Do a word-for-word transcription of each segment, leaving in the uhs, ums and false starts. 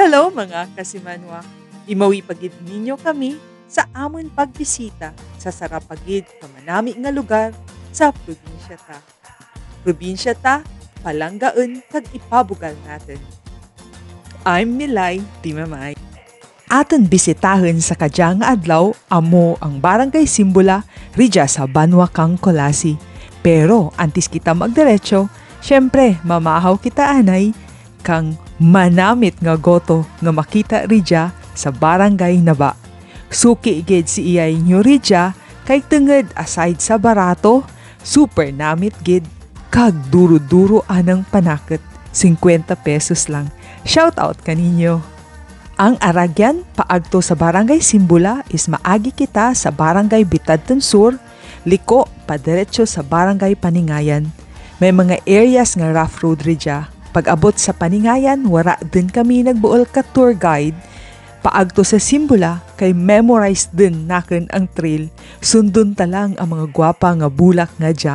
Hello mga kasimanwa. Imawi pagid ninyo kami sa amon pagbisita sa sarapagid kamanami nga lugar sa probinsya ta. Probinsya ta, palanggaan kag ipabugal natin. I'm Milay Timamay. Aton bisitahin sa kadyang adlaw amo ang barangay Simbola Ridja sa Banwa kang Colasi. Pero antes kita magdiretso, syempre mamahaw kita anay kang manamit nga goto nga makita Ridja sa barangay Naba. Suki gid si iyay nyo Ridja kay tenged aside sa barato, super namit gid kag duro-duro anang panakit, fifty pesos lang. Shout out kaninyo. Ang aragyan paagto sa barangay Simbola is maagi kita sa barangay Bitadton Sur, liko padiretso sa barangay Paningayan. May mga areas nga rough road Ridja. Pag abot sa Paningayan, wara din kami nagbuol ka tour guide. Paagto sa Simbola, kay memorize din nakin ang trail. Sundon talang ang mga gwapa nga bulak nga dya.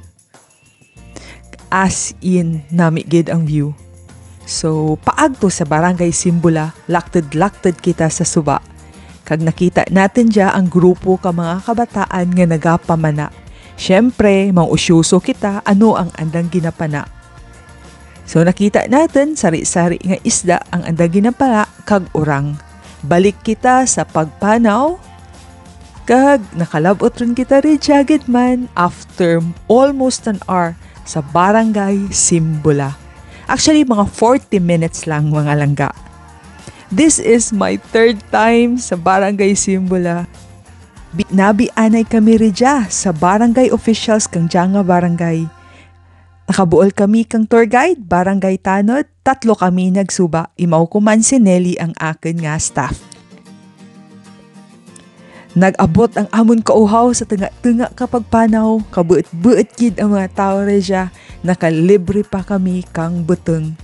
As in, namigid ang view. So, paagto sa barangay Simbola, lakted-lakted kita sa suba. Kag nakita natin dya ang grupo ka mga kabataan nga nagapamana. Siyempre, mangusyoso kita ano ang andang ginapana. So, nakita natin sari-sari nga isda ang andang ginapana kag urang. Balik kita sa pagpanaw, kag nakalabot rin kita rin jagid man after almost an hour sa barangay Simbola. Actually, mga forty minutes lang mga langga. This is my third time sa barangay Simbola. Nabianay kami Ridja sa barangay officials kang Janga Barangay. Nakabuol kami kang tour guide, barangay Tanod, tatlo kami nagsuba. Imaw ko man si Nelly ang akin nga staff. Nag-abot ang amon kauhaw sa tunga-tunga kapag panaw, kabuot-buot kid ang mga tao Ridja, nakalibre pa kami kang buteng.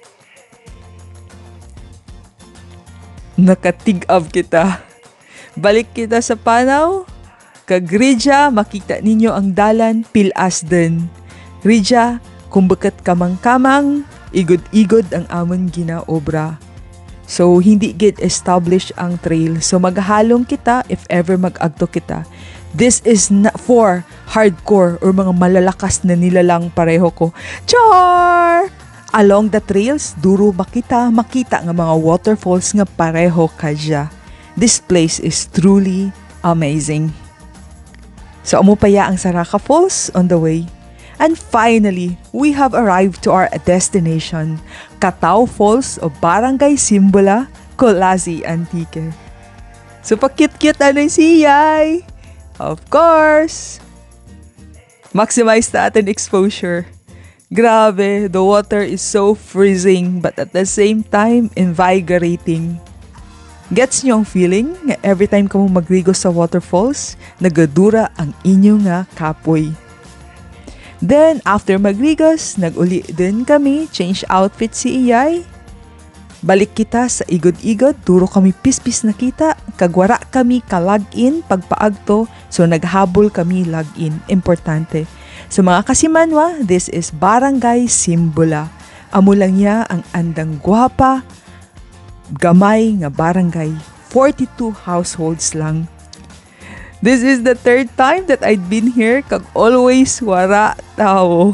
Nakatig-ab kita. Balik kita sa panaw, kag Ridja, makita ninyo ang dalan, pilas din. Ridja, kung bakat kamang-kamang, igod-igod ang amon ginaobra. So, hindi gid establish ang trail. So, maghalong kita if ever mag-agto kita. This is not for hardcore or mga malalakas na nilalang pareho ko. Char! Along the trails, duro makita, makita nga mga waterfalls nga pareho kadya. This place is truly amazing. So, amo paya ang Saraka Falls on the way. And finally, we have arrived to our destination, Catao Falls o Barangay Simbola, Colasi, Antique. So, pa-cute-cute ano si Yay? Of course! Maximize natin exposure. Grabe, the water is so freezing but at the same time, invigorating. Gets nyo ang feeling nga every time ka mo magrigo sa waterfalls, nagadura ang inyo nga kapoy. Then, after magrigos, nag-uli din kami, change outfit si Iyay. Balik kita sa igod-igod, duro kami pispis na kita, kagwara kami ka-log-in pagpaagto, so naghabol kami log-in, importante. So mga kasimanwa, this is Barangay Simbola. Amo lang niya ang andang gwapa, gamay nga barangay, forty-two households lang. This is the third time that I'd been here, kag always wara tao.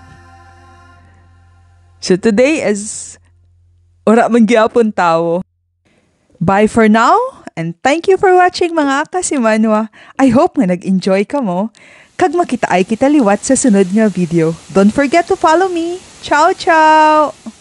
So today is wara man gyapon tao. Bye for now, and thank you for watching mga kasimanwa. I hope nga nag-enjoy ka mo, kag makita ay kita liwat sa sunod nga video. Don't forget to follow me. Ciao, ciao!